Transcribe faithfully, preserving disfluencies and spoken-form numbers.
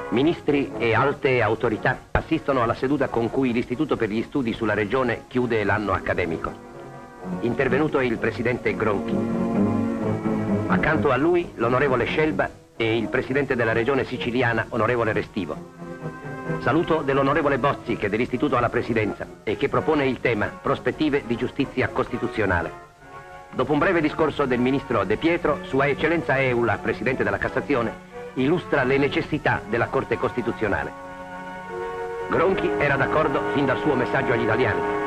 Ministri e alte autorità assistono alla seduta con cui l'Istituto per gli Studi sulla Regione chiude l'anno accademico. Intervenuto è il presidente Gronchi. Accanto a lui l'onorevole Scelba e il presidente della Regione siciliana, onorevole Restivo. Saluto dell'onorevole Bozzi, che dell'Istituto ha la presidenza e che propone il tema Prospettive di giustizia costituzionale. Dopo un breve discorso del ministro De Pietro, Sua Eccellenza Eula, presidente della Cassazione, illustra le necessità della Corte Costituzionale. Gronchi era d'accordo fin dal suo messaggio agli italiani.